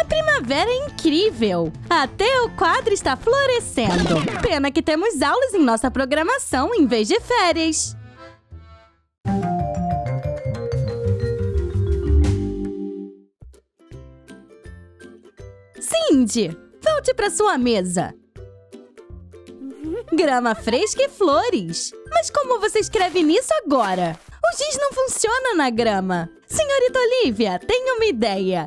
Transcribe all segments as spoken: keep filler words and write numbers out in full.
A primavera é incrível! Até o quadro está florescendo. Pena que temos aulas em nossa programação em vez de férias. Cindy, volte para sua mesa. Grama fresca e flores. Mas como você escreve nisso agora? O giz não funciona na grama. Senhorita Olivia, tenho uma ideia.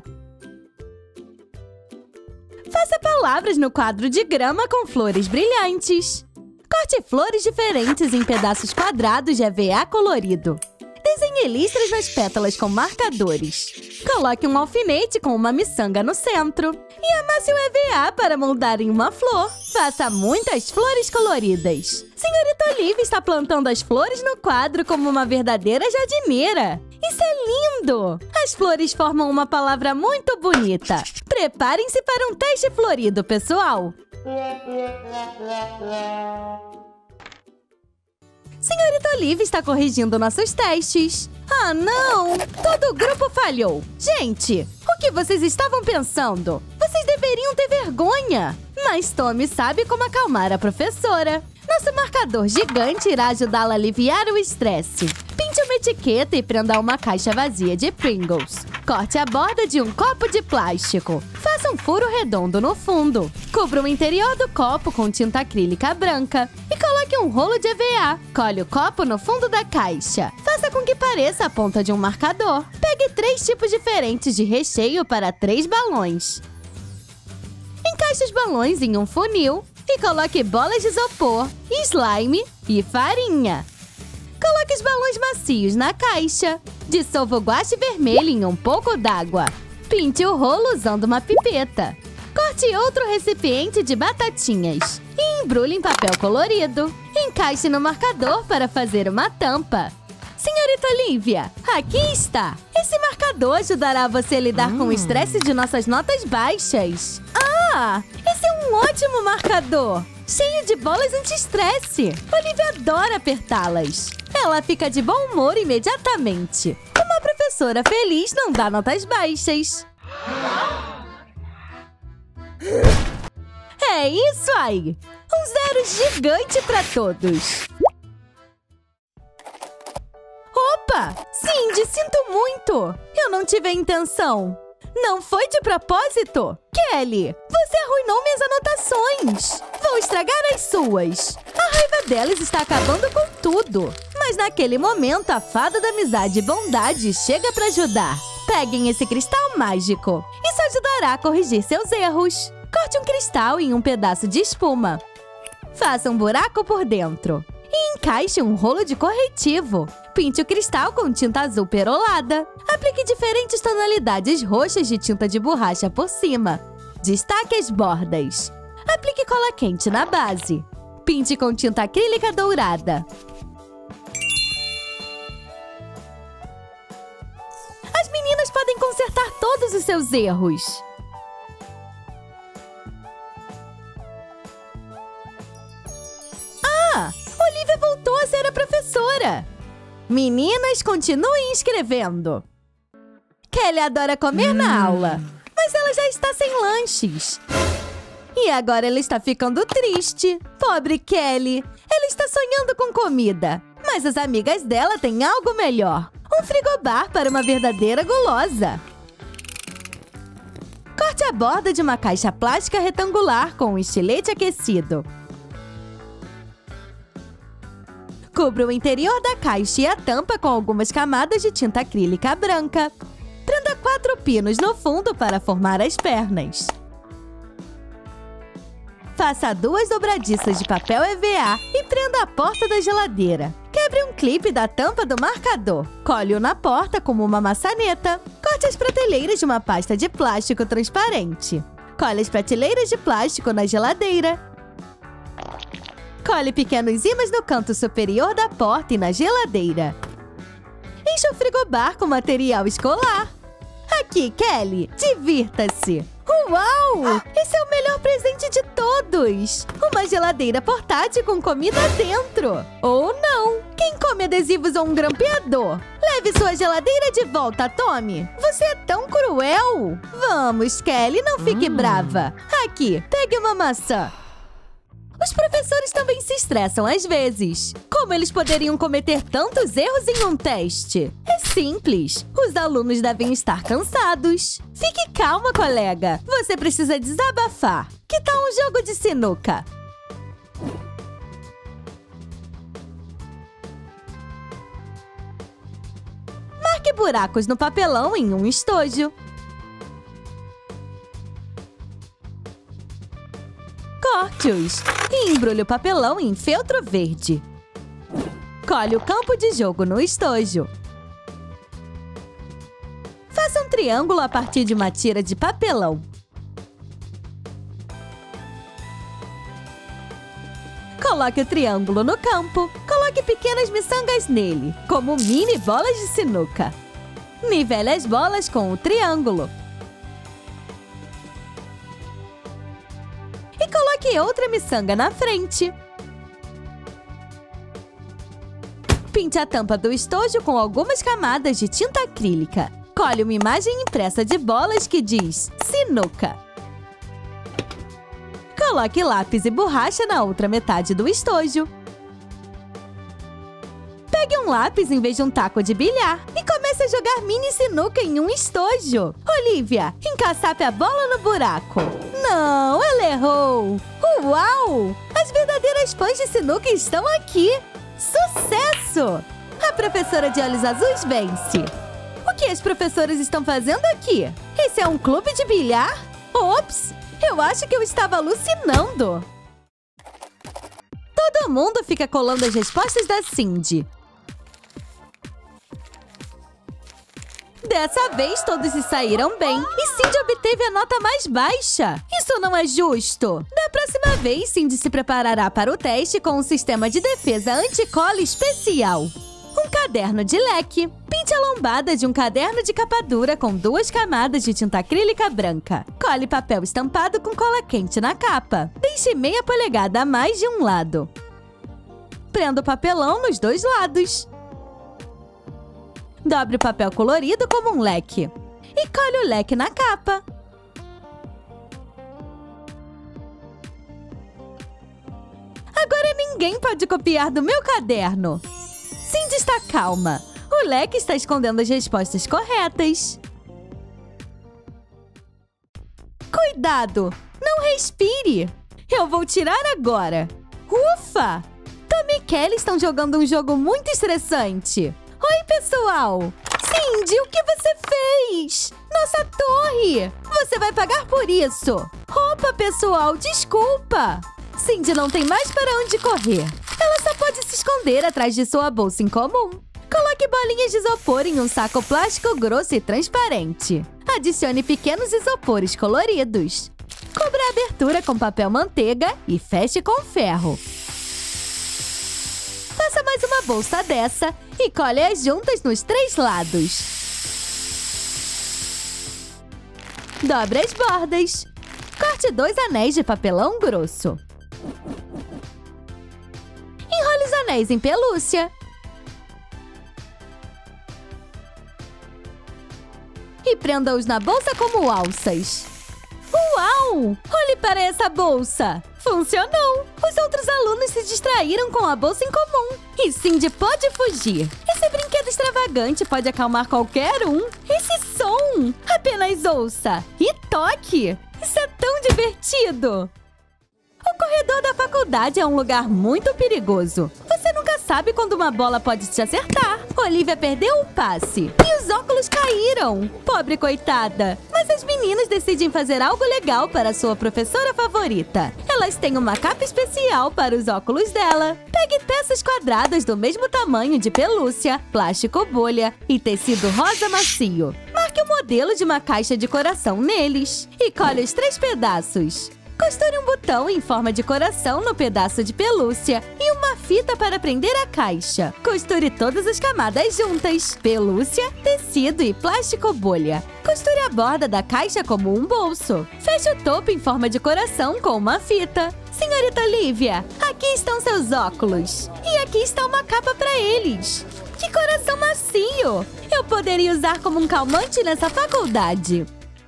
Faça palavras no quadro de grama com flores brilhantes. Corte flores diferentes em pedaços quadrados de E V A colorido. Desenhe listras nas pétalas com marcadores. Coloque um alfinete com uma miçanga no centro. E amasse o E V A para moldar em uma flor. Faça muitas flores coloridas. Senhorita Olivia está plantando as flores no quadro como uma verdadeira jardineira. Isso é lindo! As flores formam uma palavra muito bonita. Preparem-se para um teste florido, pessoal! Senhorita Olivia está corrigindo nossos testes. Ah, não! Todo o grupo falhou. Gente, o que vocês estavam pensando? Vocês deveriam ter vergonha. Mas Tommy sabe como acalmar a professora. Nosso marcador gigante irá ajudá-la a aliviar o estresse. Pinte uma etiqueta e prenda uma caixa vazia de Pringles. Corte a borda de um copo de plástico. Faça um furo redondo no fundo. Cubra o interior do copo com tinta acrílica branca. E coloque um rolo de E V A. Colhe o copo no fundo da caixa. Faça com que pareça a ponta de um marcador. Pegue três tipos diferentes de recheio para três balões. Encaixe os balões em um funil. E coloque bolas de isopor, slime e farinha. Coloque os balões macios na caixa. Dissolva o guache vermelho em um pouco d'água. Pinte o rolo usando uma pipeta. Corte outro recipiente de batatinhas. E embrulhe em papel colorido. Encaixe no marcador para fazer uma tampa. Senhorita Olivia, aqui está! Esse marcador ajudará você a lidar hum. com o estresse de nossas notas baixas. Ah! Esse é um ótimo marcador! Cheio de bolas anti-estresse! Olivia adora apertá-las. Ela fica de bom humor imediatamente. Uma professora feliz não dá notas baixas. É isso aí! Um zero gigante para todos! Opa! Cindy, sinto muito! Eu não tive a intenção! Não foi de propósito? Kelly, você arruinou minhas anotações! Vou estragar as suas! A raiva delas está acabando com tudo! Mas naquele momento, a fada da amizade e bondade chega para ajudar. Peguem esse cristal mágico. Isso ajudará a corrigir seus erros. Corte um cristal em um pedaço de espuma. Faça um buraco por dentro. E encaixe um rolo de corretivo. Pinte o cristal com tinta azul perolada. Aplique diferentes tonalidades roxas de tinta de borracha por cima. Destaque as bordas. Aplique cola quente na base. Pinte com tinta acrílica dourada. As meninas podem consertar todos os seus erros. Ah! Olivia voltou a ser a professora! Meninas, continuem escrevendo! Kelly adora comer hum. na aula, mas ela já está sem lanches. E agora ela está ficando triste. Pobre Kelly! Ela está sonhando com comida, mas as amigas dela têm algo melhor. Um frigobar para uma verdadeira gulosa. Corte a borda de uma caixa plástica retangular com um estilete aquecido. Cubra o interior da caixa e a tampa com algumas camadas de tinta acrílica branca. Prenda quatro pinos no fundo para formar as pernas. Faça duas dobradiças de papel E V A e prenda a porta da geladeira. Quebre um clipe da tampa do marcador. Cole-o na porta como uma maçaneta. Corte as prateleiras de uma pasta de plástico transparente. Cole as prateleiras de plástico na geladeira. Cole pequenos ímãs no canto superior da porta e na geladeira. Encha o frigobar com material escolar. Aqui, Kelly, divirta-se! Uau! Esse é o melhor presente de todos! Uma geladeira portátil com comida dentro! Ou não! Quem come adesivos ou um grampeador? Leve sua geladeira de volta, Tommy! Você é tão cruel! Vamos, Kelly, não fique hum. brava! Aqui, pegue uma maçã! Os professores também se estressam às vezes. Como eles poderiam cometer tantos erros em um teste? É simples. Os alunos devem estar cansados. Fique calma, colega. Você precisa desabafar. Que tal um jogo de sinuca? Marque buracos no papelão em um estojo. Corte-os e embrulhe o papelão em feltro verde. Colhe o campo de jogo no estojo. Faça um triângulo a partir de uma tira de papelão. Coloque o triângulo no campo. Coloque pequenas miçangas nele, como mini bolas de sinuca. Nivele as bolas com o triângulo. E coloque outra miçanga na frente. Pinte a tampa do estojo com algumas camadas de tinta acrílica. Colhe uma imagem impressa de bolas que diz sinuca. Coloque lápis e borracha na outra metade do estojo. Pegue um lápis em vez de um taco de bilhar e comece a jogar mini sinuca em um estojo. Olivia, encaçape a bola no buraco. Não, ela errou! Uau! As verdadeiras fãs de sinuca estão aqui! Sucesso! A professora de olhos azuis vence. O que as professoras estão fazendo aqui? Esse é um clube de bilhar? Ops! Eu acho que eu estava alucinando! Todo mundo fica colando as respostas da Cindy. Dessa vez, todos se saíram bem e Cindy obteve a nota mais baixa. Isso não é justo. Da próxima vez, Cindy se preparará para o teste com um sistema de defesa anti-cola especial. Um caderno de leque. Pinte a lombada de um caderno de capa dura com duas camadas de tinta acrílica branca. Cole papel estampado com cola quente na capa. Deixe meia polegada a mais de um lado. Prenda o papelão nos dois lados. Dobre o papel colorido como um leque. E cole o leque na capa. Agora ninguém pode copiar do meu caderno. Cindy está calma. O leque está escondendo as respostas corretas. Cuidado! Não respire! Eu vou tirar agora. Ufa! Tommy e Kelly estão jogando um jogo muito estressante. Oi, pessoal! Cindy, o que você fez? Nossa torre! Você vai pagar por isso! Opa, pessoal, desculpa! Cindy não tem mais para onde correr. Ela só pode se esconder atrás de sua bolsa incomum. Coloque bolinhas de isopor em um saco plástico grosso e transparente. Adicione pequenos isopores coloridos. Cubra a abertura com papel manteiga e feche com ferro. Faça mais uma bolsa dessa e colhe-as juntas nos três lados. Dobre as bordas. Corte dois anéis de papelão grosso. Enrole os anéis em pelúcia. E prenda-os na bolsa como alças. Uau! Olhe para essa bolsa! Funcionou! Os outros alunos se distraíram com a bolsa em comum. E Cindy pode fugir. Esse brinquedo extravagante pode acalmar qualquer um. Esse som! Apenas ouça e toque! Isso é tão divertido! O corredor da faculdade é um lugar muito perigoso. Você nunca sabe quando uma bola pode te acertar. Olivia perdeu o passe e os óculos caíram. Pobre coitada. Mas as meninas decidem fazer algo legal para sua professora favorita. Elas têm uma capa especial para os óculos dela. Pegue peças quadradas do mesmo tamanho de pelúcia, plástico bolha e tecido rosa macio. Marque o modelo de uma caixa de coração neles e colhe os três pedaços. Costure um botão em forma de coração no pedaço de pelúcia e uma fita para prender a caixa. Costure todas as camadas juntas: pelúcia, tecido e plástico bolha. Costure a borda da caixa como um bolso. Feche o topo em forma de coração com uma fita. Senhorita Olivia, aqui estão seus óculos. E aqui está uma capa para eles. Que coração macio! Eu poderia usar como um calmante nessa faculdade.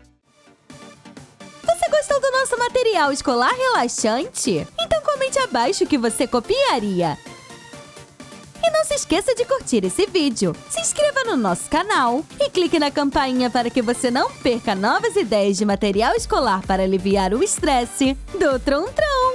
Você gostou do nosso material escolar relaxante? Então comente abaixo o que você copiaria. E não se esqueça de curtir esse vídeo, se inscreva no nosso canal e clique na campainha para que você não perca novas ideias de material escolar para aliviar o estresse do Trum Trum.